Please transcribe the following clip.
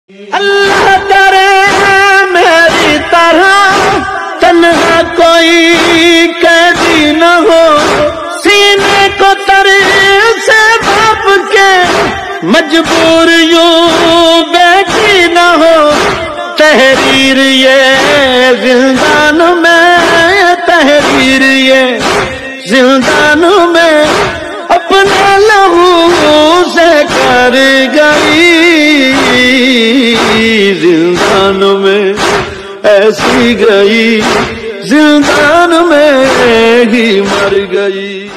अल्लाह करे मेरी तरह तन्हा कोई कैदी न हो, सीने को तर से बाप के मजबूर यूं बैठी न हो। तहरीर ये जिंदान में, तहरीर ये जिंदान में अपना लहू से कर गई। जिंदान में ऐसी गई, जिंदान में ही मर गई।